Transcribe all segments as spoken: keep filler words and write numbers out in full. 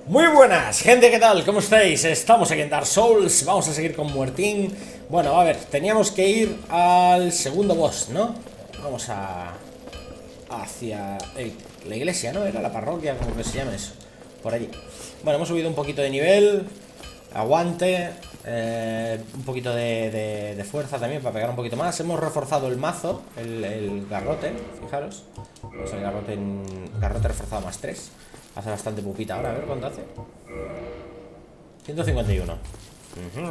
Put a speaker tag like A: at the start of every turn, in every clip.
A: Muy buenas, gente, ¿qué tal? ¿Cómo estáis? Estamos aquí en Dark Souls, vamos a seguir con Muertín. Bueno, a ver, teníamos que ir al segundo boss, ¿no? Vamos a... hacia el- la iglesia, ¿no? Era la parroquia, como que se llama eso. Por allí. Bueno, hemos subido un poquito de nivel. Aguante. eh, un poquito de, de- de fuerza también para pegar un poquito más. Hemos reforzado el mazo, el, el garrote, fijaros. Pues el garrote, en, garrote reforzado más tres. Hace bastante pupita ahora, a ver cuánto hace. ciento cincuenta y uno. Ujú.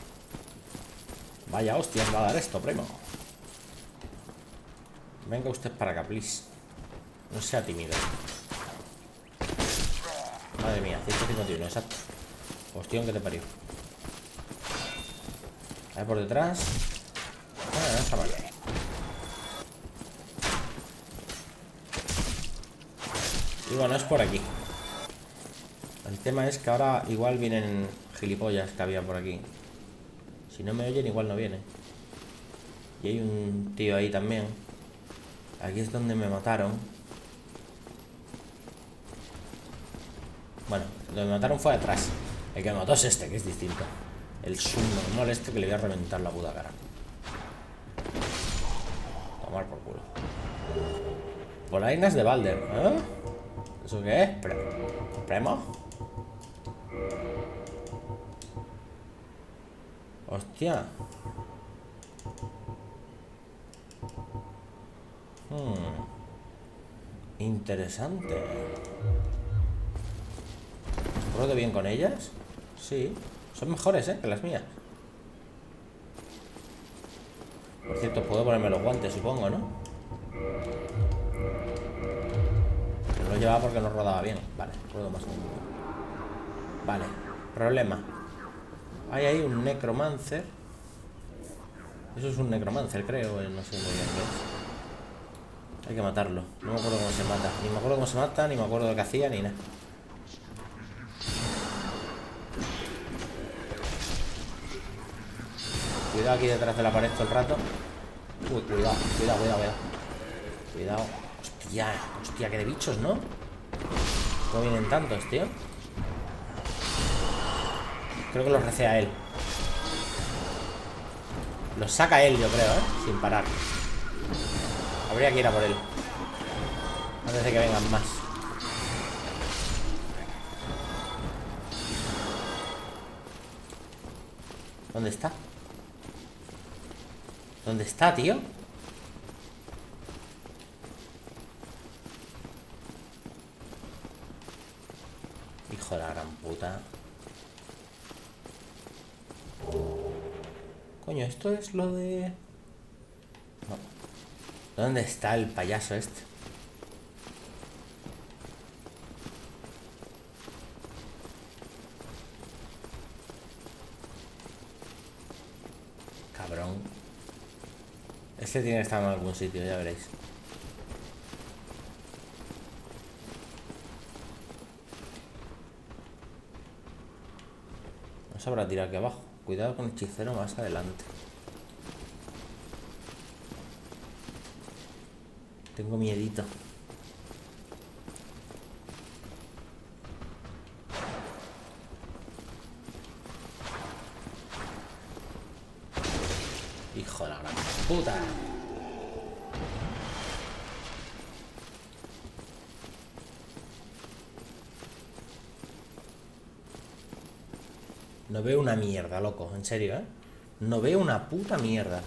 A: Vaya hostias va a dar esto, primo. Venga usted para acá, please. No sea tímido. Madre mía, ciento cincuenta y uno, exacto. Hostión que te parió. A ver por detrás. Ah, no está mal. Y bueno, es por aquí. El tema es que ahora igual vienen gilipollas que había por aquí. Si no me oyen, igual no viene. Y hay un tío ahí también. Aquí es donde me mataron. Bueno, donde me mataron fue atrás. El que me mató es este, que es distinto. El subnormal este que le voy a reventar la puta cara. Tomar por culo. Polainas de Balder, ¿eh? ¿Eso qué es? Pre ¿Premo? Hostia. Hmm. Interesante. ¿Ruedo bien con ellas? Sí. Son mejores, ¿eh? Que las mías. Por cierto, puedo ponerme los guantes, supongo, ¿no? No lo llevaba porque no rodaba bien. Vale, ruedo más. Vale, problema. Hay ahí un necromancer. Eso es un necromancer, creo. No sé muy bien qué es. Hay que matarlo. No me acuerdo cómo se mata. Ni me acuerdo cómo se mata, ni me acuerdo de qué hacía, ni nada. Cuidado aquí detrás de la pared todo el rato. Uy, cuidado, cuidado, cuidado, cuidado. Cuidado. Hostia, hostia, que de bichos, ¿no? ¿Cómo vienen tantos, tío? Creo que los recea él. Los saca él, yo creo, ¿eh? Sin parar. Habría que ir a por él antes de que vengan más. ¿Dónde está? ¿Dónde está, tío? Hijo de la gran puta. Coño, esto es lo de... No. ¿Dónde está el payaso este? Cabrón. Este tiene que estar en algún sitio, ya veréis. No sabrá tirar aquí abajo. Cuidado con el hechicero más adelante. Tengo miedito. Hijo de la gran puta. No veo una mierda, loco. En serio, ¿eh? No veo una puta mierda.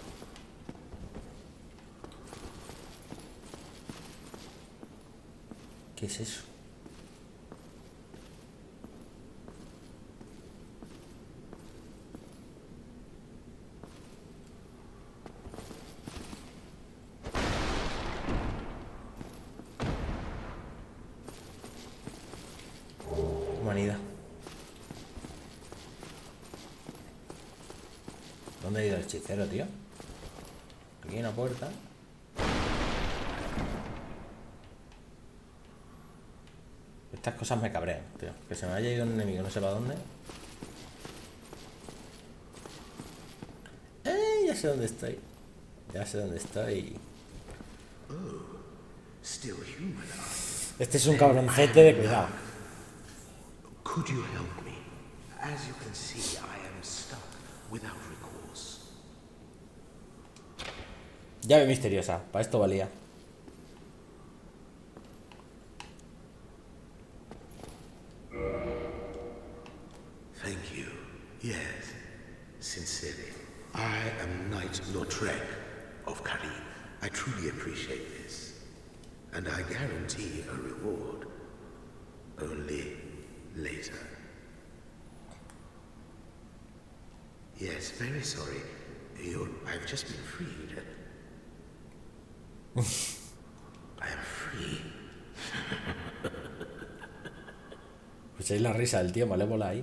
A: ¿Qué es eso? Humanidad. ¿Dónde ha ido el hechicero, tío? Aquí hay una puerta. Estas cosas me cabrean, tío. Que se me haya ido un enemigo, no sé para dónde. ¡Eh! Ya sé dónde estoy. Ya sé dónde estoy. Este es un cabroncete de cuidado.
B: Could you help me? As you can see, I am stuck without recourse.
A: Llave misteriosa, para esto valía.
B: Thank you. Yes, sincerely. I am Knight Lautrec of Carim. I truly appreciate this. And I guarantee a reward. Only later. Yes, very sorry. You're, I've just been freed. I am free.
A: Escucháis la risa del tío malévola ahí.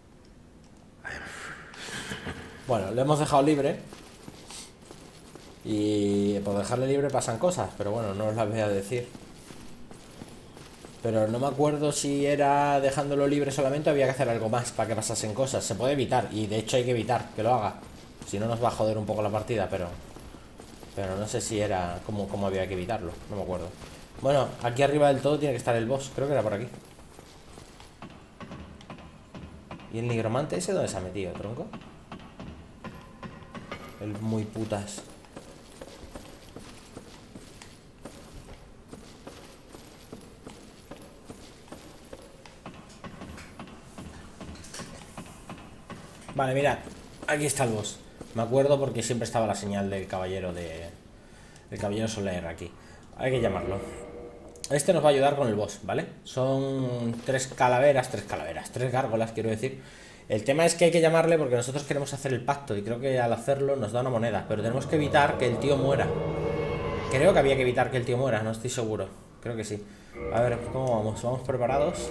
A: Bueno, lo hemos dejado libre. Y por dejarle libre pasan cosas, pero bueno, no os las voy a decir. Pero no me acuerdo si era dejándolo libre solamente o había que hacer algo más para que pasasen cosas. Se puede evitar, y de hecho hay que evitar que lo haga. Si no nos va a joder un poco la partida, pero... Pero no sé si era... Cómo, cómo había que evitarlo, no me acuerdo. Bueno, aquí arriba del todo tiene que estar el boss. Creo que era por aquí. ¿Y el nigromante ese dónde se ha metido, tronco? El muy putas. Vale, mirad. Aquí está el boss. Me acuerdo porque siempre estaba la señal del caballero de... El caballero Soler aquí. Hay que llamarlo. Este nos va a ayudar con el boss, ¿vale? Son tres calaveras, tres calaveras, tres gárgolas, quiero decir. El tema es que hay que llamarle porque nosotros queremos hacer el pacto y creo que al hacerlo nos da una moneda. Pero tenemos que evitar que el tío muera. Creo que había que evitar que el tío muera, no estoy seguro. Creo que sí. A ver, ¿cómo vamos? ¿Vamos preparados?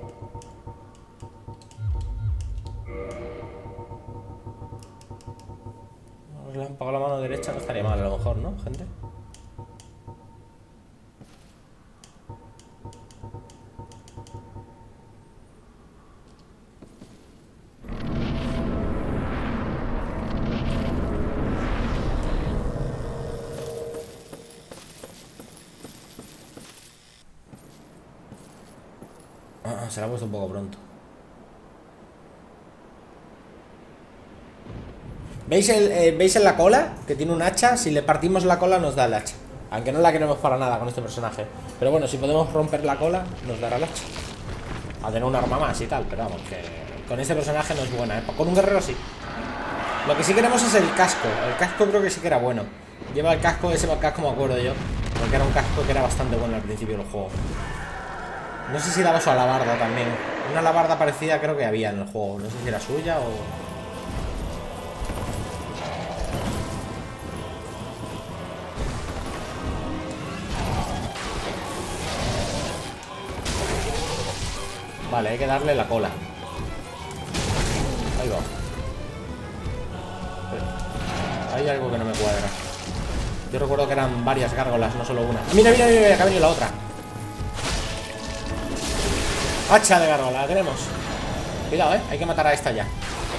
A: Le han pagado la mano derecha, no estaría mal a lo mejor, ¿no, gente? Ah, se la ha puesto un poco pronto. ¿Veis, el, eh, ¿Veis en la cola? Que tiene un hacha. Si le partimos la cola nos da el hacha. Aunque no la queremos para nada con este personaje. Pero bueno, si podemos romper la cola nos dará el hacha. A tener un arma más y tal. Pero vamos, que con este personaje no es buena, ¿eh? Con un guerrero sí. Lo que sí queremos es el casco. El casco creo que sí que era bueno. Lleva el casco, ese casco me acuerdo yo. Porque era un casco que era bastante bueno al principio del juego. No sé si daba su alabarda también. Una alabarda parecida creo que había en el juego. No sé si era suya o... Vale, hay que darle la cola. Ahí va. Hay algo que no me cuadra. Yo recuerdo que eran varias gárgolas, no solo una. Mira, mira, mira, mira, que ha venido la otra. Hacha de gárgola, la tenemos. Cuidado, eh, hay que matar a esta ya.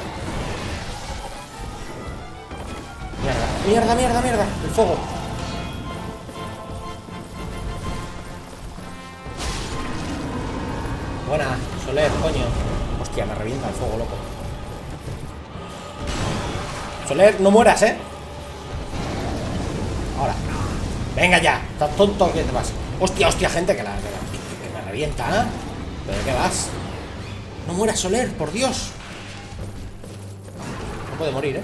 A: Mierda, mierda, mierda, mierda. El fuego. Buena, Soler, coño. Hostia, me revienta el fuego, loco. Soler, no mueras, eh. Ahora. Venga ya, estás tonto, ¿qué te vas? Hostia, hostia, gente, que, la, que, la, que me revienta, ¿eh? ¿Pero de qué vas? No mueras, Soler, por Dios. No puede morir, eh.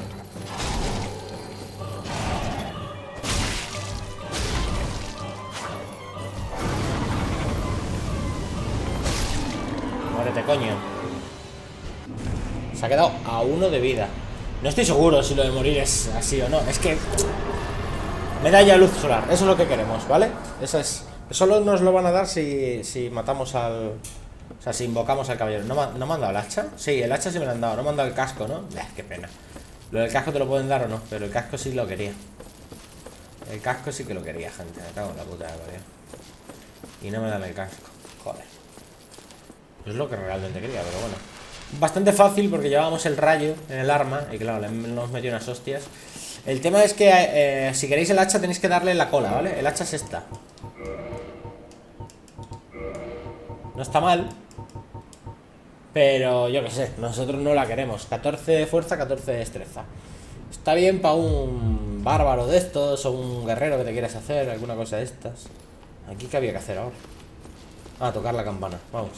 A: Muérete, coño. Se ha quedado a uno de vida. No estoy seguro si lo de morir es así o no. Es que... medalla de luz solar. Eso es lo que queremos, ¿vale? Eso es... Solo nos lo van a dar si, si matamos al... O sea, si invocamos al caballero. ¿No, ¿No me han dado el hacha? Sí, el hacha sí me lo han dado. No me han dado el casco, ¿no? Eh, qué pena. Lo del casco te lo pueden dar o no. Pero el casco sí lo quería. El casco sí que lo quería, gente. Me cago en la puta de caballero. Y no me dan el casco. Joder. Es lo que realmente quería, pero bueno. Bastante fácil porque llevábamos el rayo en el arma. Y claro, le hemos metido unas hostias. El tema es que eh, si queréis el hacha tenéis que darle la cola, ¿vale? El hacha es esta. No está mal. Pero yo qué sé, nosotros no la queremos. catorce fuerza, catorce destreza. Está bien para un bárbaro de estos o un guerrero que te quieras hacer, alguna cosa de estas. Aquí qué había que hacer ahora. Ah, tocar la campana, vamos.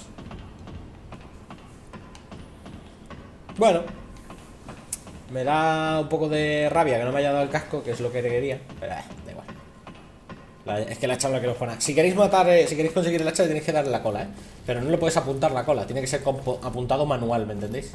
A: Bueno, me da un poco de rabia que no me haya dado el casco, que es lo que quería. Pero eh, da igual. La, es que la hacha no la quiero poner. Si queréis matar, eh, si queréis conseguir el hacha, tenéis que darle la cola, eh. Pero no le puedes apuntar la cola, tiene que ser apuntado manual, ¿me entendéis?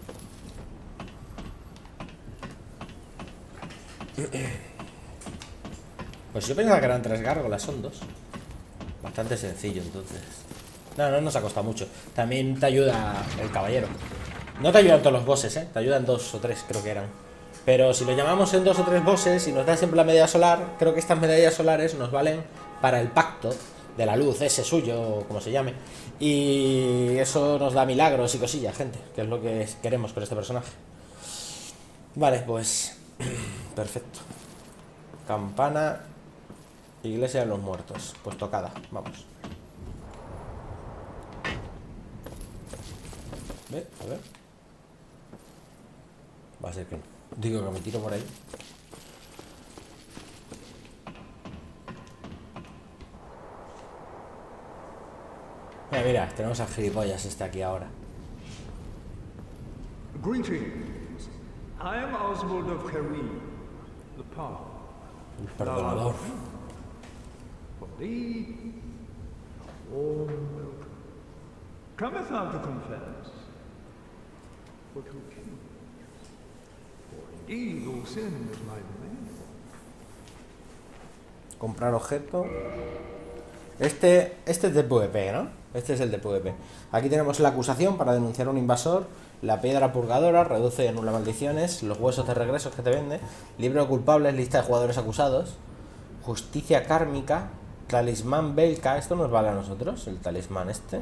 A: Pues yo pensaba que eran tres gárgolas, son dos. Bastante sencillo, entonces. No, no nos ha costado mucho. También te ayuda el caballero. No te ayudan todos los bosses, ¿eh? Te ayudan dos o tres, creo que eran. Pero si lo llamamos en dos o tres bosses y nos da siempre la medalla solar, creo que estas medallas solares nos valen para el pacto de la luz, ese suyo, como se llame. Y eso nos da milagros y cosillas, gente, que es lo que queremos con este personaje. Vale, pues... perfecto. Campana... Iglesia de los muertos. Pues tocada, vamos. ¿Ve? A ver. Va a ser que no. Digo que me tiro por ahí. Mira, mira, tenemos a gilipollas este aquí ahora.
C: Greetings. I am Oswald of Careem, the Power.
A: El perdonador.
C: For thee, a warm welcome. Cometh thou to confess, but who can? For indeed all sin is my domain.
A: Comprar objeto. Este, este es de PvP, ¿no? Este es el de PvP. Aquí tenemos la acusación para denunciar a un invasor. La piedra purgadora, reduce y anula maldiciones. Los huesos de regresos que te vende. Libro de culpables, lista de jugadores acusados. Justicia kármica. Talismán Belka. Esto nos vale a nosotros, el talismán este.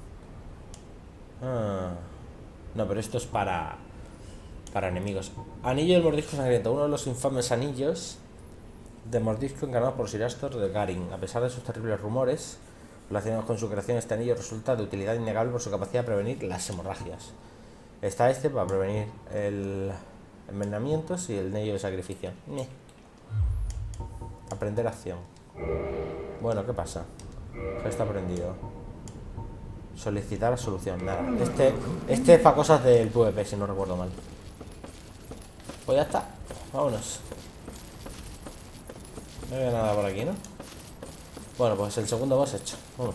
A: Ah. No, pero esto es para Para enemigos. Anillo del mordisco sangriento. Uno de los infames anillos de mordisco encarnados por Sir Astor de Garin. A pesar de sus terribles rumores relacionados con su creación, este anillo resulta de utilidad innegable por su capacidad de prevenir las hemorragias. Está este para prevenir el envenenamientos y el anillo de sacrificio. Ñe. Aprender acción. Bueno, ¿qué pasa? Gesto aprendido. Solicitar la solución. Nada. Este, este es para cosas del PvP, si no recuerdo mal. Pues ya está. Vámonos. No veo nada por aquí, ¿no? Bueno, pues el segundo boss hecho. Vamos.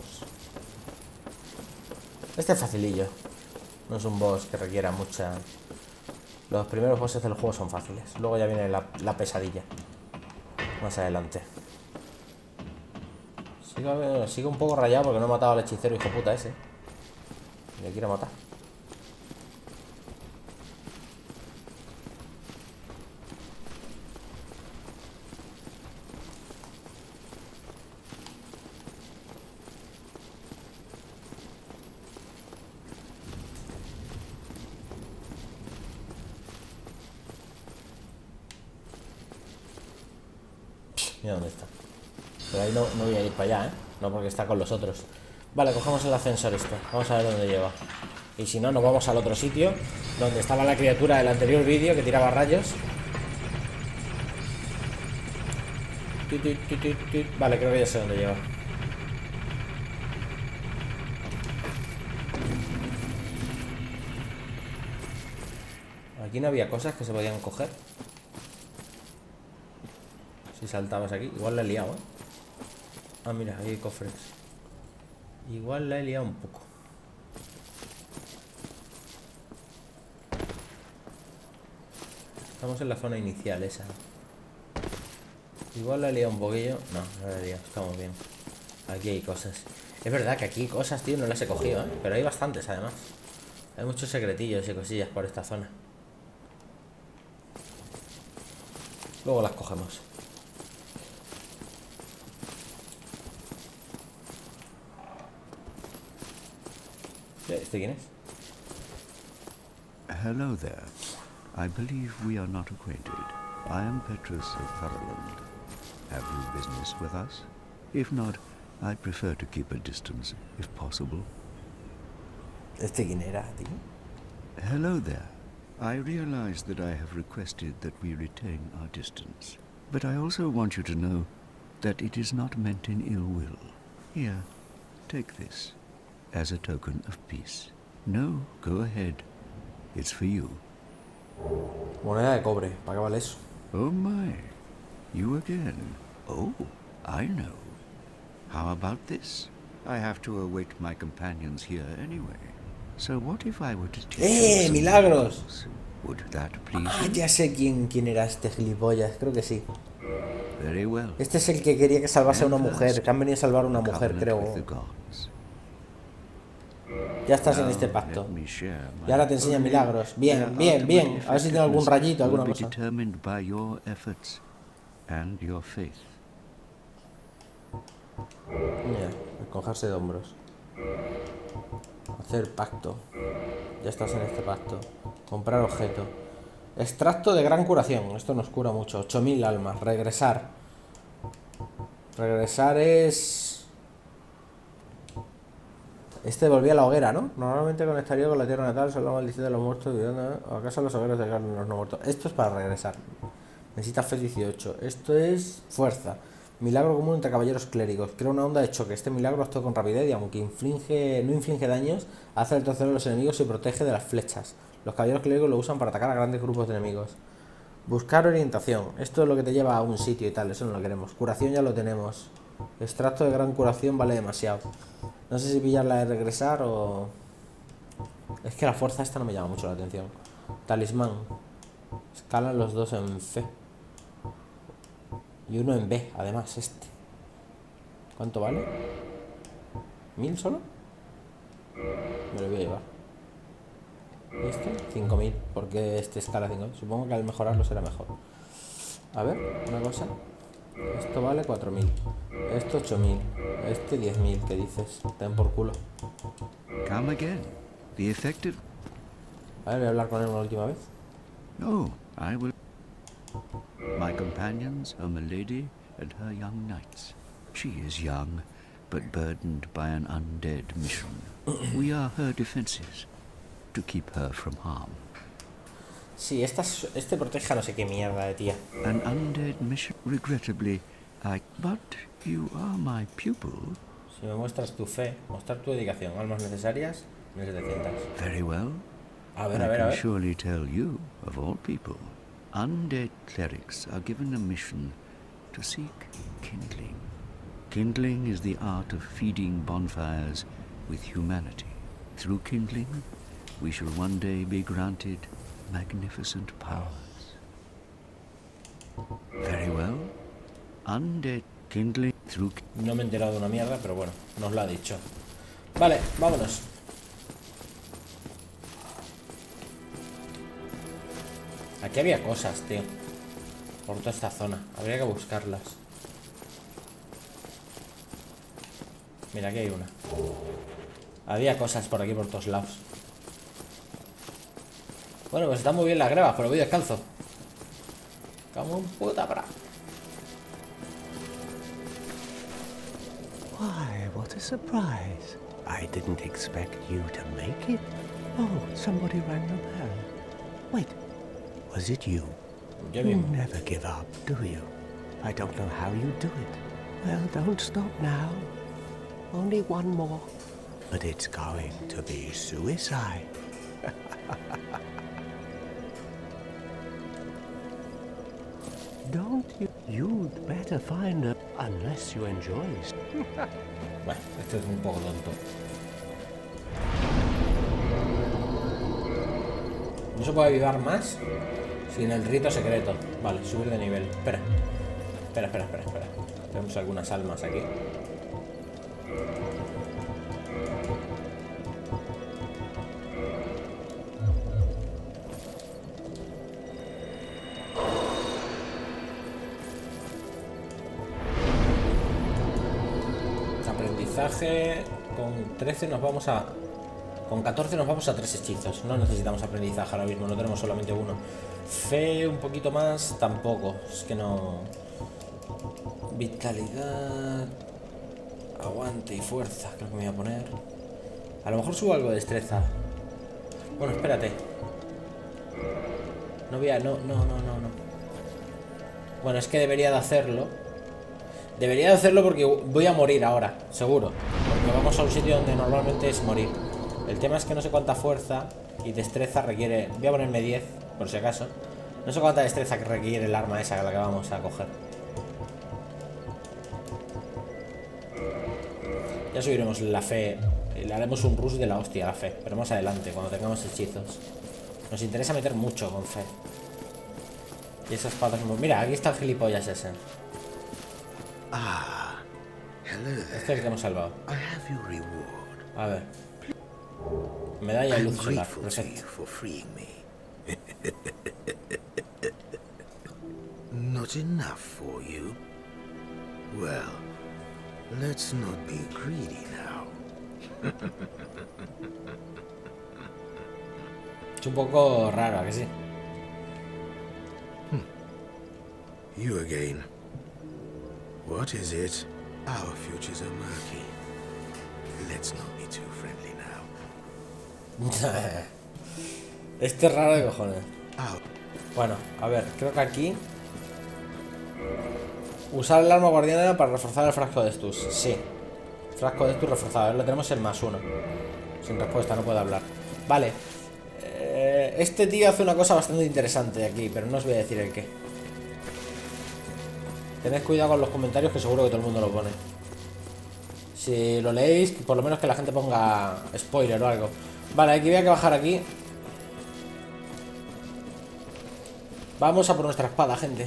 A: Este es facilillo. No es un boss que requiera mucha... Los primeros bosses del juego son fáciles. Luego ya viene la, la pesadilla. Más adelante. Sigo, sigo un poco rayado porque no he matado al hechicero hijo puta ese. Me quiero matar. Mira dónde está. Pero ahí no, no voy a ir para allá, ¿eh? No, porque está con los otros. Vale, cogemos el ascensor este. Vamos a ver dónde lleva. Y si no, nos vamos al otro sitio donde estaba la criatura del anterior vídeo que tiraba rayos. Vale, creo que ya sé dónde lleva. Aquí no había cosas que se podían coger. Si saltabas aquí, igual la he liado, ¿eh? Ah, mira, ahí hay cofres. Igual la he liado un poco. Estamos en la zona inicial esa. Igual la he liado un poquillo. No, no la he liado, estamos bien. Aquí hay cosas. Es verdad que aquí hay cosas, tío, no las he cogido, ¿eh? Pero hay bastantes, además. Hay muchos secretillos y cosillas por esta zona. Luego las cogemos. ¿Este quién es?
D: Hello there. I believe we are not acquainted. I am Petrus of Thurland. Have you business with us? If not, I prefer to keep a distance, if possible.
A: ¿Este quién era, tío?
D: Hello there. I realize that I have requested that we retain our distance. But I also want you to know that it is not meant in ill will. Here, take this as a token of peace. No, go ahead. It's for you.
A: Moneda de cobre. ¿Para qué vale eso?
D: Oh my. You again. Oh, I know. How about this? I have to await my companions here anyway. So what if I were to teach
A: ¡Eh,
D: you
A: milagros!
D: some- Would that please
A: Ah,
D: you?
A: ya sé quién, quién era este gilipollas. Creo que sí.
D: Very well.
A: Este es el que quería que salvase a una mujer. Que han venido a salvar a una mujer,
D: Covenant with the
A: creo.
D: gods.
A: Ya estás en
D: Now,
A: este pacto.
D: let me share my-
A: Y ahora te enseña milagros. Bien,
D: Their
A: bien, bien.
D: ultimate
A: A ver si tiene algún rayito, alguna
D: will be
A: cosa.
D: determined by your efforts and your faith.
A: Mira, encogerse de hombros. Hacer pacto. Ya estás en este pacto. Comprar objeto. Extracto de gran curación. Esto nos cura mucho. ocho mil almas. Regresar. Regresar es... Este volvía a la hoguera, ¿no? Normalmente conectaría con la tierra natal, solo la maldición de los muertos. ¿O acaso los hogueros de carne de los no muertos? Esto es para regresar. Necesita fe dieciocho. Esto es fuerza. Milagro común entre caballeros clérigos. Crea una onda de choque. Este milagro actúa con rapidez y aunque inflige, no inflige daños, hace retroceder a los enemigos y protege de las flechas. Los caballeros clérigos lo usan para atacar a grandes grupos de enemigos. Buscar orientación. Esto es lo que te lleva a un sitio y tal. Eso no lo queremos. Curación ya lo tenemos. Extracto de gran curación vale demasiado. No sé si pillarla de regresar o... Es que la fuerza esta no me llama mucho la atención. Talismán. Escalan los dos en fe. Y uno en B, además, este. ¿Cuánto vale? ¿Mil solo? Me lo voy a llevar. ¿Y este? cinco mil, porque este escala cinco mil. Supongo que al mejorarlo será mejor. A ver, una cosa. Esto vale cuatro mil. Esto ocho mil. Este diez mil, ¿qué dices? Ten por culo.
D: Come again. The effective...
A: A ver, voy a hablar con él una última vez.
D: No, I will... My companions are Milady and her young knights. She is young, but burdened by an undead mission. We are her defenses, to keep her from harm.
A: Sí, esta, es- este protege a no sé qué mierda de tía.
D: An undead mission, regrettably, I... But you are my pupil.
A: Si me muestras tu fe, mostrar tu dedicación, almas necesarias, mil setecientos.
D: Very well.
A: A ver,
D: I
A: a ver, a
D: can
A: ver.
D: surely tell you, of all people, undead clerics are given a mission to seek kindling. Kindling is the art of feeding bonfires with humanity. Through kindling, we shall one day be granted magnificent powers. Very well. Undead kindling through...
A: No me he enterado de una mierda, pero bueno, nos lo ha dicho. Vale, vámonos. Aquí había cosas, tío. Por toda esta zona. Habría que buscarlas. Mira, aquí hay una. Había cosas por aquí, por todos lados. Bueno, pues está muy bien la greva, pero voy descalzo. Como un puta pra.
B: Why, what a surprise. I didn't expect you to make it. Oh, somebody rang the bell. Wait, was it you?
A: Ya
B: You
A: bien.
B: never give up, do you? I don't know how you do it. Well, don't stop now. Only one more. But it's going to be suicide. Don't you? You'd better find her unless you enjoy it.
A: Bueno, esto es un poco tonto. No se puede avivar más sin el rito secreto. Vale, subir de nivel. Espera. Espera, espera, espera, espera. Tenemos algunas almas aquí. Aprendizaje. Con trece nos vamos a... Con catorce nos vamos a tres hechizos. No necesitamos aprendizaje ahora mismo, no tenemos solamente uno. Fe un poquito más, tampoco. Es que no... Vitalidad... Aguante y fuerza, creo que me voy a poner. A lo mejor subo algo de destreza. Bueno, espérate. No voy a... No, no, no, no, no. Bueno, es que debería de hacerlo. Debería de hacerlo porque voy a morir ahora, seguro. Porque vamos a un sitio donde normalmente es morir. El tema es que no sé cuánta fuerza y destreza requiere... Voy a ponerme diez, por si acaso. No sé cuánta destreza que requiere el arma esa, la que vamos a coger. Ya subiremos la fe. Le haremos un rush de la hostia a la fe. Pero más adelante, cuando tengamos hechizos. Nos interesa meter mucho con fe. Y esas patas... Mira, aquí está el gilipollas ese.
B: Ah, hello there.
A: Este es el que hemos salvado.
B: I have your reward.
A: A ver. Medalla de
B: I'm
A: luz solar.
B: grateful to you
A: Perfecto.
B: for freeing me. Not enough for you? Well, let's not be greedy now.
A: Es un poco raro, ¿a que sí?
B: You again. What is it? Our futures are murky. Let's not be too friendly now.
A: Este es raro de cojones.
B: Our
A: Bueno, a ver, creo que aquí... Usar el arma guardiana para reforzar el frasco de Estus. Sí. Frasco de Estus reforzado. A ver, lo tenemos en más uno. Sin respuesta, no puedo hablar. Vale. Eh, este tío hace una cosa bastante interesante aquí, pero no os voy a decir el qué. Tened cuidado con los comentarios, que seguro que todo el mundo lo pone. Si lo leéis, por lo menos que la gente ponga spoiler o algo. Vale, aquí voy a que bajar aquí. Vamos a por nuestra espada, gente.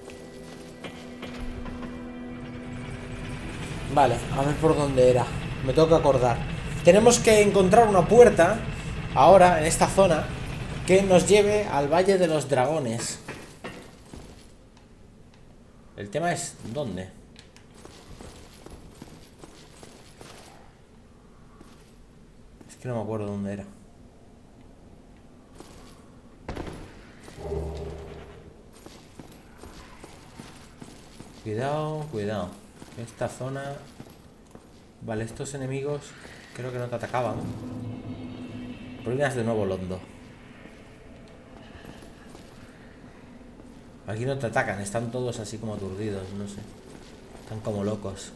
A: Vale, a ver por dónde era. Me tengo que acordar. Tenemos que encontrar una puerta ahora, en esta zona, que nos lleve al Valle de los Dragones. El tema es ¿dónde? Es que no me acuerdo dónde era. Cuidado, cuidado. Esta zona... Vale, estos enemigos creo que no te atacaban. Ruinas de Nuevo Londo. Aquí no te atacan, están todos así como aturdidos, no sé. Están como locos.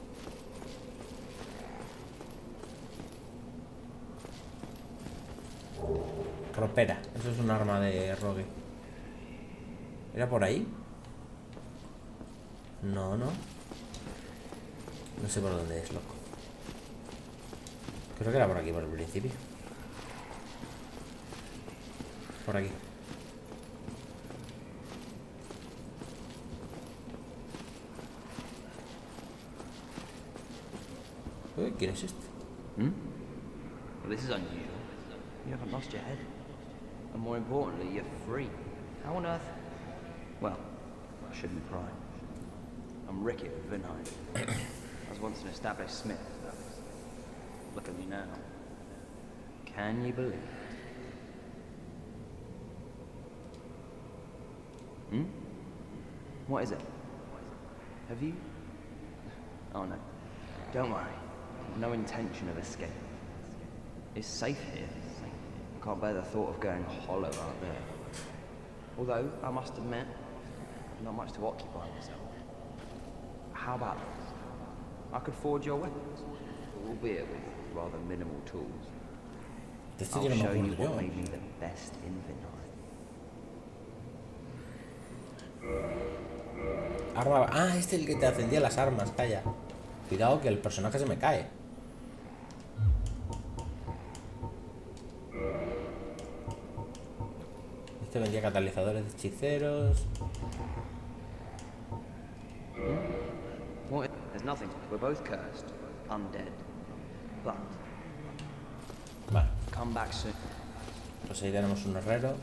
A: Ropera, eso es un arma de rogue. ¿Era por ahí? No, no. No sé por dónde es, loco. Creo que era por aquí, por el principio. Por aquí. Uy, ¿quién es este?
E: Hmm? Well, this is unusual. You haven't lost your head. And more importantly, you're free. How on earth? Well, I shouldn't pry. I'm Ricky of Vinheim. I was once an established smith. Look at me now. Can you believe it? Hmm? What is it? Have you? Oh no. Don't worry. No intention of escape. It's safe here. I can't bear the thought of going hollow out there. Although, I must admit, I've not much to occupy myself. How about this? I could forge your weapons, albeit with rather minimal tools.
A: Este
E: I'll
A: yo no me
E: show you
A: acuerdo yo.
E: what made me the best in Vinheim.
A: Arma... Ah, este es el que te encendía las armas, calla. Cuidado que el personaje se me cae. Este vendía catalizadores de hechiceros.
E: What? There's nothing. We're both cursed, undead. But
A: Vale,
E: come back soon.
A: pues ahí tenemos un herrero.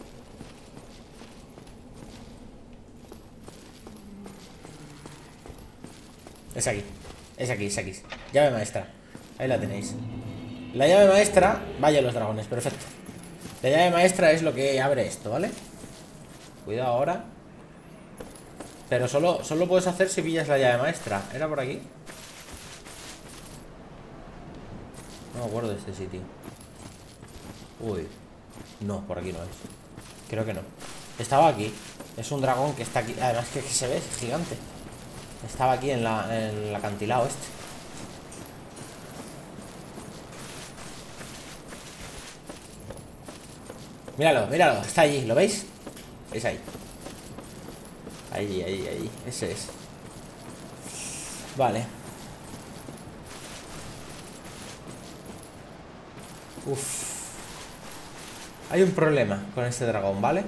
A: Es aquí, es aquí, es aquí. Llave maestra. Ahí la tenéis. La llave maestra, vaya los dragones, perfecto. La llave maestra es lo que abre esto, ¿vale? Cuidado ahora. Pero solo, solo puedes hacer si pillas la llave maestra. ¿Era por aquí? No me acuerdo de este sitio. Uy. No, por aquí no es. Creo que no. Estaba aquí. Es un dragón que está aquí. Además que, que se ve, es gigante. Estaba aquí en, la, en el acantilado este. Míralo, míralo. Está allí, ¿lo veis? Es ahí. Ahí, ahí, ahí. Ese es. Vale. Uf. Hay un problema con este dragón, ¿vale?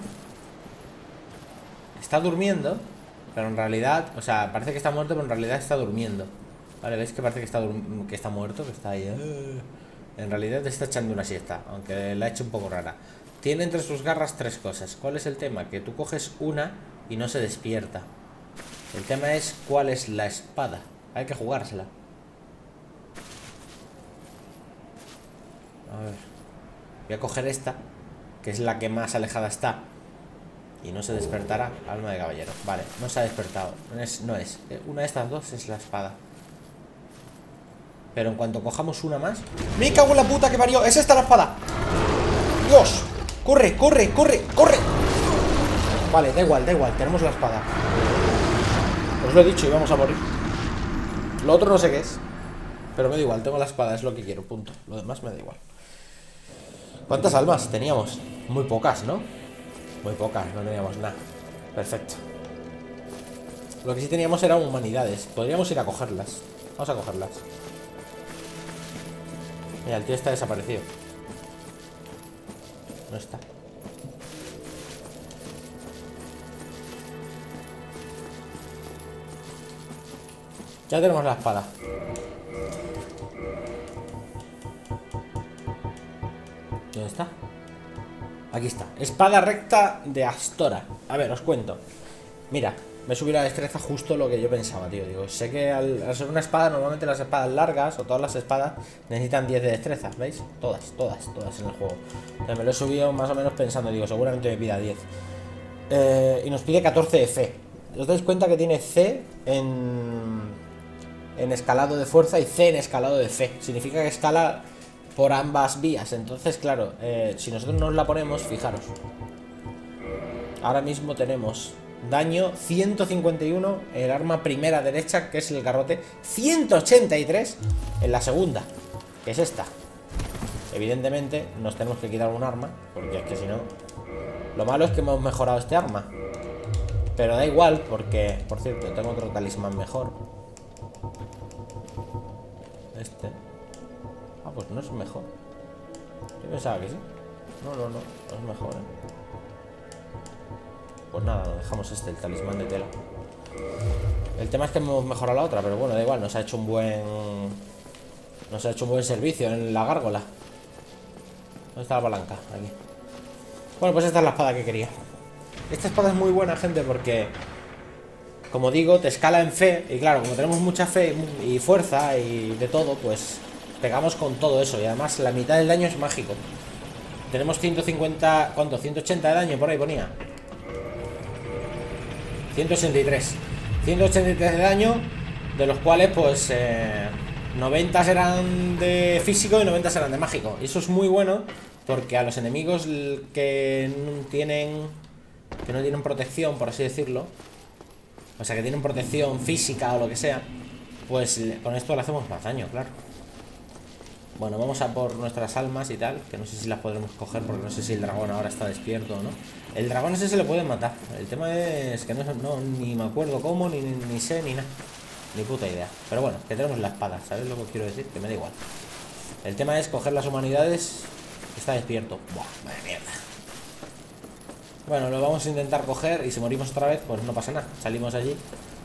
A: Está durmiendo, pero en realidad, o sea, parece que está muerto, pero en realidad está durmiendo. Vale, ¿veis que parece que está, que está muerto? Que está ahí, ¿eh? En realidad está echando una siesta, aunque la ha hecho un poco rara. Tiene entre sus garras tres cosas. ¿Cuál es el tema? Que tú coges una y no se despierta. El tema es cuál es la espada. Hay que jugársela. A ver. Voy a coger esta, que es la que más alejada está. Y no se despertará. Alma de caballero. Vale, no se ha despertado. No es, no es. Una de estas dos es la espada. Pero en cuanto cojamos una más... ¡Me cago en la puta que parió! ¡Es esta la espada! ¡Dios! ¡Corre, corre, corre, corre! Vale, da igual, da igual. Tenemos la espada. Os lo he dicho y vamos a morir. Lo otro no sé qué es. Pero me da igual, tengo la espada, es lo que quiero, punto. Lo demás me da igual. ¿Cuántas almas teníamos? Muy pocas, ¿no? Muy pocas, no teníamos nada. Perfecto. Lo que sí teníamos eran humanidades. Podríamos ir a cogerlas. Vamos a cogerlas. Mira, el tío está desaparecido. No está. Ya tenemos la espada. ¿Dónde está? Aquí está. Espada recta de Astora. A ver, os cuento. Mira, me subí la destreza justo lo que yo pensaba, tío. Digo, sé que al, al ser una espada, normalmente las espadas largas o todas las espadas necesitan diez de destreza, ¿veis? Todas, todas, todas en el juego. Entonces me lo he subido más o menos pensando, digo, seguramente me pida diez. Eh, y nos pide catorce de fe. ¿Os dais cuenta que tiene C en, en escalado de fuerza y C en escalado de fe? Significa que escala por ambas vías. Entonces, claro, eh, si nosotros nos la ponemos, fijaros. Ahora mismo tenemos daño ciento cincuenta y uno en el arma primera derecha, que es el garrote. ciento ochenta y tres en la segunda, que es esta. Evidentemente nos tenemos que quitar un arma, porque es que si no... Lo malo es que hemos mejorado este arma, pero da igual, porque, por cierto, tengo otro talismán mejor. Este. Ah, pues no es mejor. Yo pensaba que sí. No, no, no, no es mejor, ¿eh? Pues nada, lo dejamos este, el talismán de tela. El tema es que hemos mejorado la otra, pero bueno, da igual, nos ha hecho un buen... Nos ha hecho un buen servicio en la gárgola. ¿Dónde está la palanca? Aquí. Bueno, pues esta es la espada que quería. Esta espada es muy buena, gente, porque... Como digo, te escala en fe. Y claro, como tenemos mucha fe y fuerza y de todo, pues... Pegamos con todo eso. Y además la mitad del daño es mágico. Tenemos ciento cincuenta... ¿Cuánto? ciento ochenta de daño, por ahí ponía. ciento ochenta y tres. ciento ochenta y tres de daño, de los cuales pues eh, noventa serán de físico y noventa serán de mágico. Y eso es muy bueno porque a los enemigos que no tienen que no tienen protección, por así decirlo, o sea, que tienen protección física o lo que sea, pues con esto le hacemos más daño, claro. Bueno, vamos a por nuestras almas y tal, que no sé si las podremos coger porque no sé si el dragón ahora está despierto o no. El dragón ese se le puede matar. El tema es que no, no ni me acuerdo cómo, ni, ni sé, ni nada. Ni puta idea. Pero bueno, que tenemos la espada, ¿sabes lo que quiero decir? Que me da igual. El tema es coger las humanidades. Está despierto. Buah, madre mierda. Bueno, lo vamos a intentar coger y si morimos otra vez, pues no pasa nada. Salimos allí.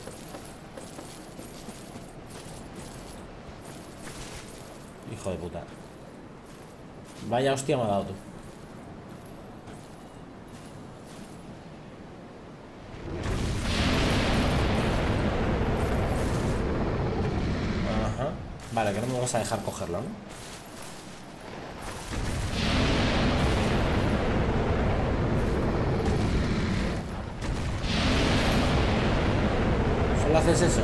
A: Hijo de puta. Vaya hostia me ha dado tú. Ajá. Vale, que no me vas a dejar cogerlo, ¿no? ¿Solo haces eso?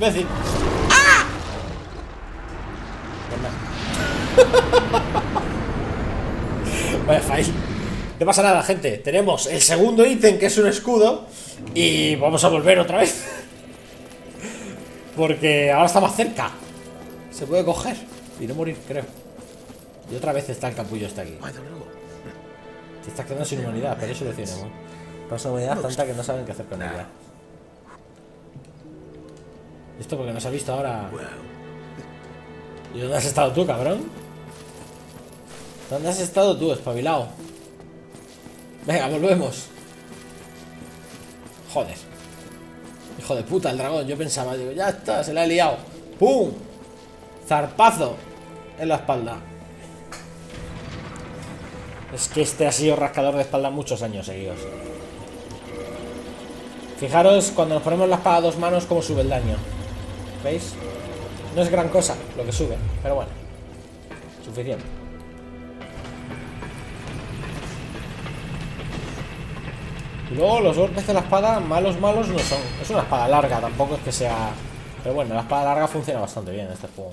A: imbécil. ¡Ah! Vaya fail. No pasa nada, gente. Tenemos el segundo ítem, que es un escudo. Y vamos a volver otra vez. Porque ahora está más cerca. Se puede coger y no morir, creo. Y otra vez está el capullo, está aquí. Te estás quedando sin humanidad, pero eso lo tiene, ¿no? Pasa humanidad tanta que no saben qué hacer con ella. Esto porque nos ha visto ahora. ¿Y dónde has estado tú, cabrón? ¿Dónde has estado tú, espabilado? Venga, volvemos. Joder. Hijo de puta, el dragón. Yo pensaba, digo, ya está, se la he liado. ¡Pum! Zarpazo en la espalda. Es que este ha sido rascador de espalda muchos años seguidos. Fijaros cuando nos ponemos la espada a dos manos cómo sube el daño. ¿Veis? No es gran cosa lo que sube, pero bueno, suficiente. Y luego los golpes de la espada, malos, malos no son. Es una espada larga, tampoco es que sea. Pero bueno, la espada larga funciona bastante bien en este juego.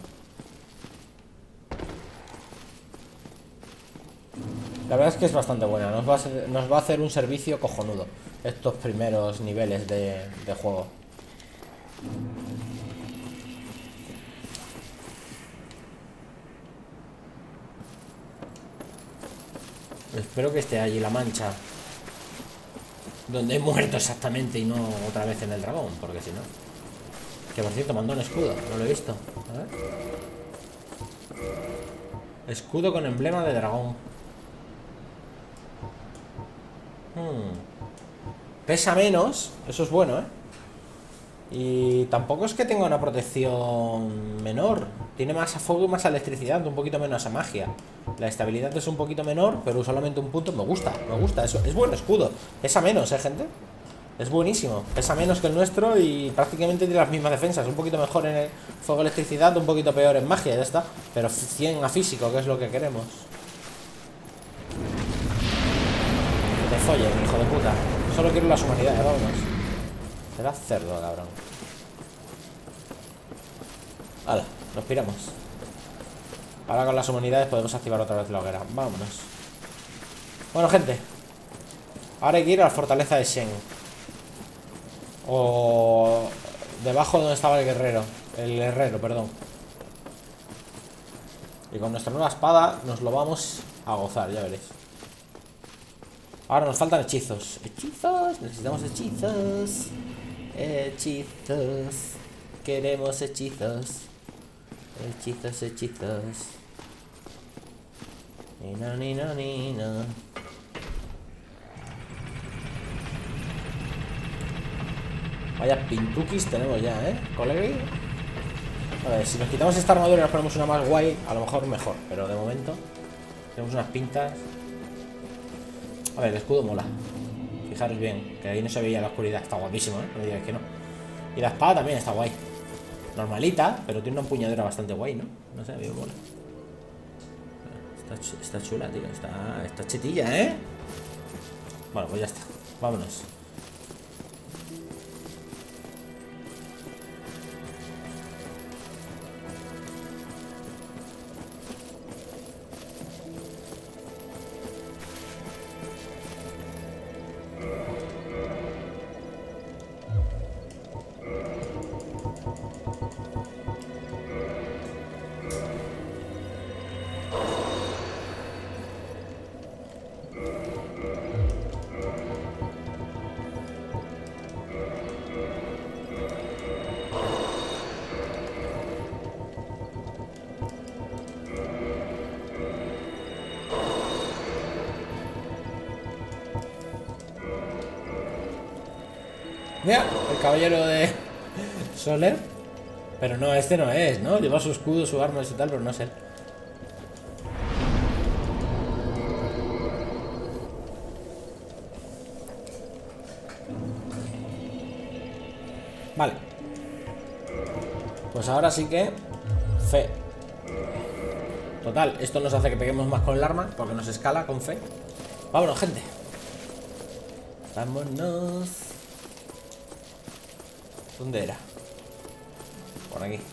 A: La verdad es que es bastante buena. Nos va a, ser, nos va a hacer un servicio cojonudo estos primeros niveles de, de juego. Espero que esté allí la mancha donde he muerto exactamente y no otra vez en el dragón, porque si no. Que por cierto mandó un escudo, no lo he visto. A ver. Escudo con emblema de dragón. Hmm. Pesa menos, eso es bueno, ¿eh? Y tampoco es que tenga una protección menor. Tiene más a fuego y más a electricidad, un poquito menos a magia. La estabilidad es un poquito menor, pero solamente un punto. Me gusta, me gusta eso. Es buen escudo. Pesa menos, ¿eh, gente? Es buenísimo. Pesa menos que el nuestro y prácticamente tiene las mismas defensas. Un poquito mejor en el fuego y electricidad, un poquito peor en magia, ya está. Pero cien a físico, que es lo que queremos. Que te follen, hijo de puta. Solo quiero las humanidades, vámonos. Será cerdo, cabrón. Hala, nos piramos. Ahora con las humanidades podemos activar otra vez la hoguera. Vámonos. Bueno, gente, ahora hay que ir a la fortaleza de Shen. O debajo donde estaba el guerrero. El herrero, perdón. Y con nuestra nueva espada nos lo vamos a gozar, ya veréis. Ahora nos faltan hechizos. Hechizos, necesitamos hechizos. Hechizos. Queremos hechizos. Hechizos, hechizos. Ni no, ni no, ni no. Vaya pintukis tenemos ya, ¿eh? Colegui. A ver, si nos quitamos esta armadura y nos ponemos una más guay, a lo mejor mejor. Pero de momento tenemos unas pintas. A ver, el escudo mola. Fijaros bien, que ahí no se veía la oscuridad. Está guapísimo, ¿eh? No me digáis que no. Y la espada también está guay. Normalita, pero tiene una empuñadura bastante guay, ¿no? No sé, a mí me mola. Está, ch está chula, tío. Está, está chetilla, ¿eh? Bueno, pues ya está. Vámonos. Mira, el caballero de Soler. Pero no, este no es, ¿no? Lleva su escudo, su arma y tal, pero no es él. Vale. Pues ahora sí que fe. Total, esto nos hace que peguemos más con el arma, porque nos escala con fe. Vámonos, gente. Vámonos. ¿Dónde era? por aquí.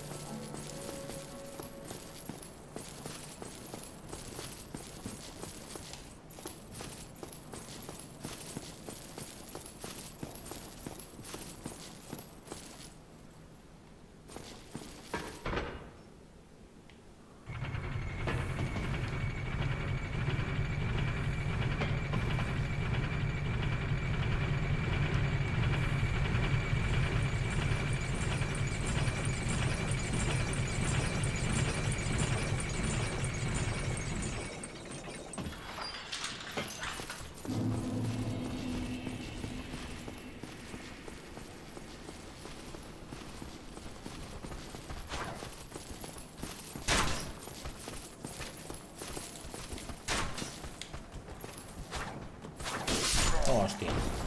A: Hostia.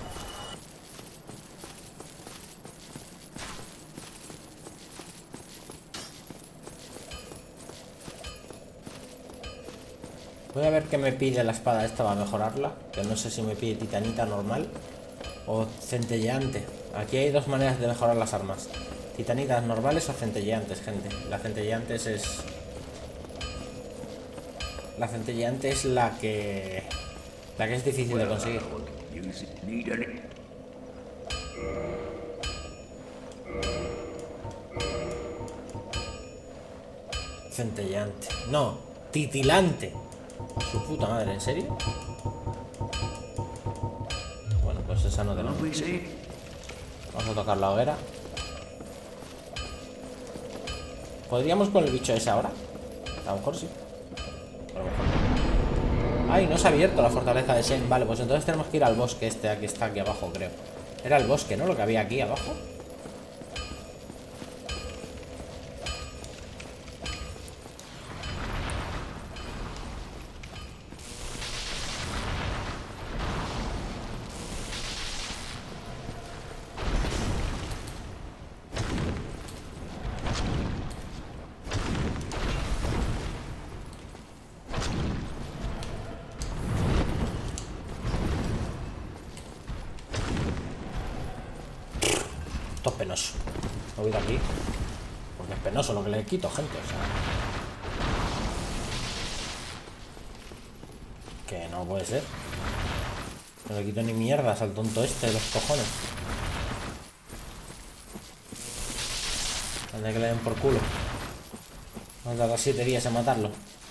A: Voy a ver qué me pide la espada esta para mejorarla. Que no sé si me pide titanita normal o centelleante. Aquí hay dos maneras de mejorar las armas: titanitas normales o centelleantes, gente. La centelleantes es... La centelleante es la que... La que es difícil de conseguir. Centelleante. No, titilante. Su puta madre, ¿en serio? Bueno, pues esa no tenemos. Vamos a tocar la hoguera. ¿Podríamos con el bicho ese ahora? A lo mejor sí. A lo mejor no. Ay, no se ha abierto la fortaleza de Shen. Vale, pues entonces tenemos que ir al bosque este que está aquí abajo, creo. Era el bosque, ¿no? Lo que había aquí abajo. Esto es penoso. Me voy de aquí. Porque es penoso lo que le quito, gente. O sea... Que no puede ser. No le quito ni mierdas al tonto este de los cojones. Anda que le den por culo. Nos dará siete días en matarlo.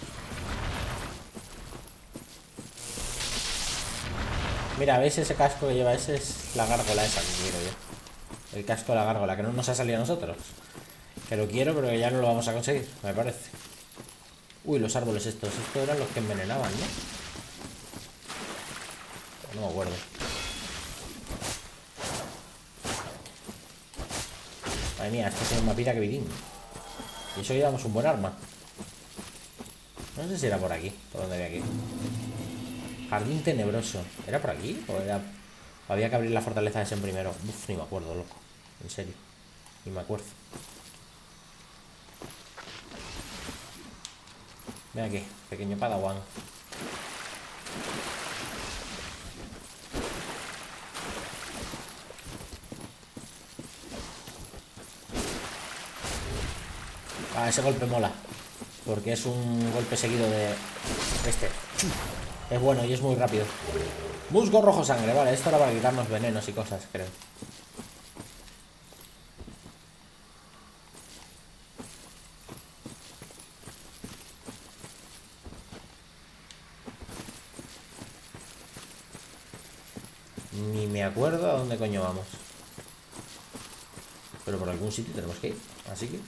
A: Mira, ¿veis ese casco que lleva? Ese es la gárgola esa que quiero yo. El casco de la gárgola, que no nos ha salido a nosotros. Que lo quiero, pero que ya no lo vamos a conseguir, me parece. Uy, los árboles estos. Estos eran los que envenenaban, ¿no? No me acuerdo. Madre mía, este es una pira que vidín. Y eso llevamos un buen arma. No sé si era por aquí, por donde había que ir. Jardín tenebroso. ¿Era por aquí? ¿O era...? Había que abrir la fortaleza de ese primero. Uf, ni me acuerdo, loco. En serio. Ni me acuerdo. Ven aquí, pequeño padawan. Ah, ese golpe mola. Porque es un golpe seguido de... Este. Es bueno y es muy rápido. Musgo rojo sangre, vale. Esto era para quitarnos venenos y cosas, creo. Ni me acuerdo a dónde coño vamos. Pero por algún sitio tenemos que ir. Así que...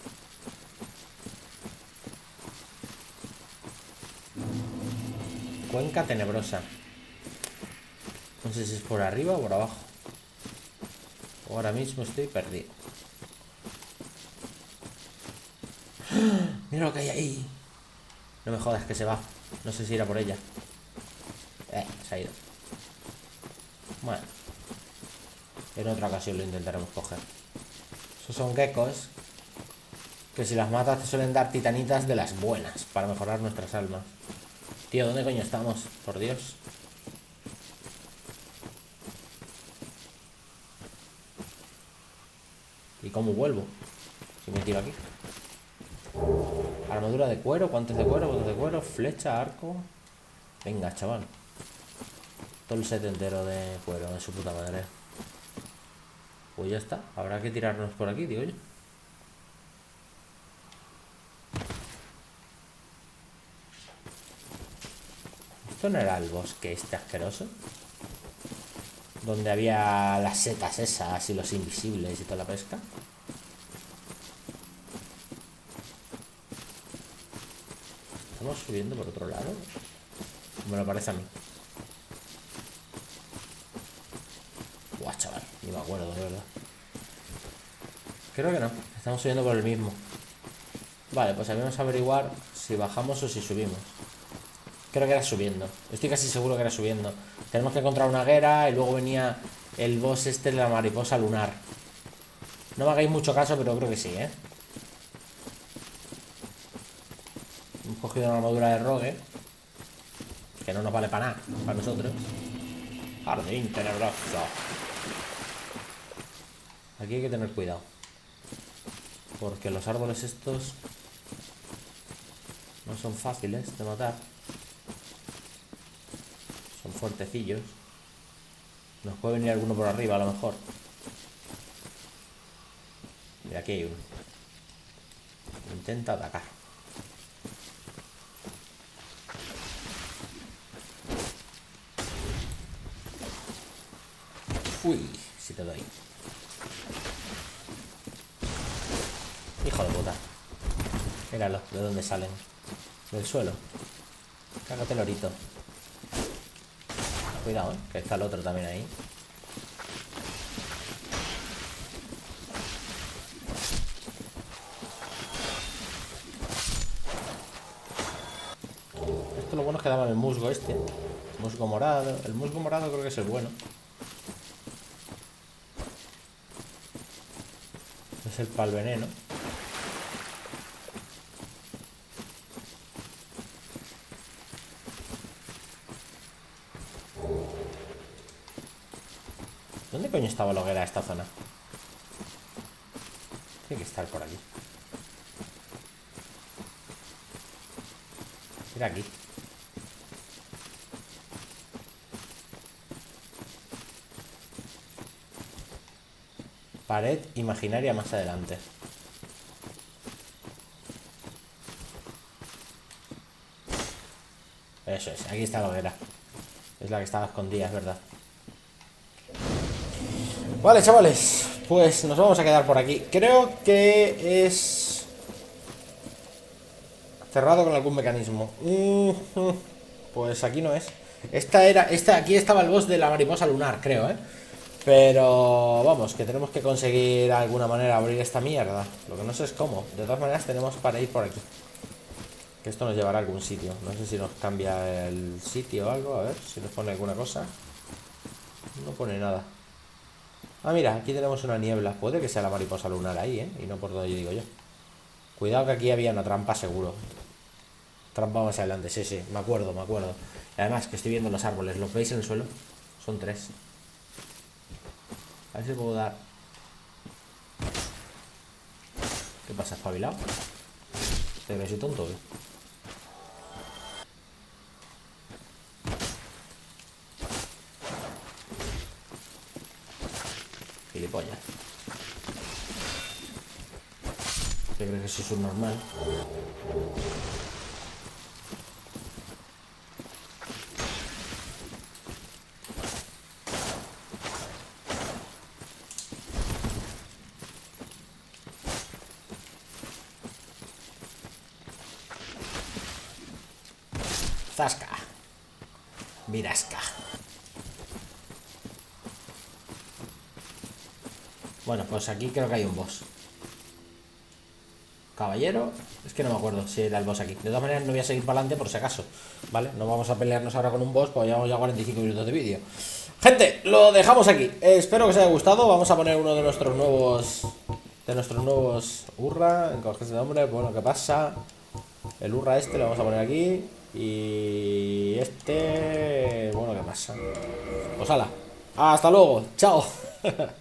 A: Cuenca tenebrosa. No sé si es por arriba o por abajo. Ahora mismo estoy perdido. ¡Ah! Mira lo que hay ahí. No me jodas que se va. No sé si irá por ella. Eh, se ha ido. Bueno. En otra ocasión lo intentaremos coger. Esos son geckos que si las matas te suelen dar titanitas de las buenas para mejorar nuestras almas. Tío, ¿dónde coño estamos? Por Dios. ¿Y cómo vuelvo? Si me tiro aquí. Armadura de cuero, guantes de cuero, guantes de cuero, flecha, arco. Venga, chaval. Todo el set entero de cuero, de su puta madre. Pues ya está. Habrá que tirarnos por aquí, digo yo. ¿Esto no era el bosque este asqueroso? Donde había las setas esas y los invisibles y toda la pesca. Estamos subiendo por otro lado. Me lo parece a mí. Buah, chaval, ni me acuerdo, de verdad. Creo que no, estamos subiendo por el mismo. Vale, pues vamos a averiguar si bajamos o si subimos. Creo que era subiendo. Estoy casi seguro que era subiendo. Tenemos que encontrar una hoguera y luego venía el boss este de la mariposa lunar. No me hagáis mucho caso, pero creo que sí, ¿eh? Hemos cogido una armadura de rogue, que no nos vale para nada, para nosotros. Jardín tenebroso. Aquí hay que tener cuidado, porque los árboles estos no son fáciles de matar. Son fuertecillos. Nos puede venir alguno por arriba a lo mejor. Mira, aquí hay uno. Intenta atacar. Uy, si te doy. Hijo de puta. Míralo, de dónde salen. Del suelo. Cágate el orito. Cuidado, eh, que está el otro también ahí. Esto lo bueno es que daban el musgo este. Musgo morado. El musgo morado creo que es el bueno. Es el pal veneno. ¿Dónde coño estaba la hoguera esta zona? Tiene que estar por aquí. Mira aquí. Pared imaginaria más adelante. Eso es, aquí está la hoguera. Es la que estaba escondida, es verdad. Vale, chavales, pues nos vamos a quedar por aquí. Creo que es cerrado con algún mecanismo. Pues aquí no es. Esta era, esta, aquí estaba el boss de la mariposa lunar, creo, ¿eh? Pero vamos, que tenemos que conseguir de alguna manera abrir esta mierda. Lo que no sé es cómo. De todas maneras tenemos para ir por aquí. Que esto nos llevará a algún sitio. No sé si nos cambia el sitio o algo. A ver si nos pone alguna cosa. No pone nada. Ah, mira, aquí tenemos una niebla. Puede que sea la mariposa lunar ahí, ¿eh? Y no por donde yo digo yo. Cuidado que aquí había una trampa seguro. Trampa más adelante, sí, sí, me acuerdo, me acuerdo. Y además que estoy viendo los árboles. ¿Los veis en el suelo? Son tres. A ver si puedo dar. ¿Qué pasa, espabilado? ¿Te crees que soy tonto, ¿eh? Gilipollas. ¿Te crees que soy subnormal? Zasca. Virasca. Bueno, pues aquí creo que hay un boss. Caballero. Es que no me acuerdo si era el boss aquí. De todas maneras no voy a seguir para adelante por si acaso. ¿Vale? No vamos a pelearnos ahora con un boss, pues llevamos ya cuarenta y cinco minutos de vídeo. Gente, lo dejamos aquí. eh, Espero que os haya gustado. Vamos a poner uno de nuestros nuevos De nuestros nuevos Urra. Encoges de nombre. Bueno, ¿qué pasa? El Urra este lo vamos a poner aquí. Y este... Bueno, ¿qué pasa? Pues hala. Hasta luego. Chao.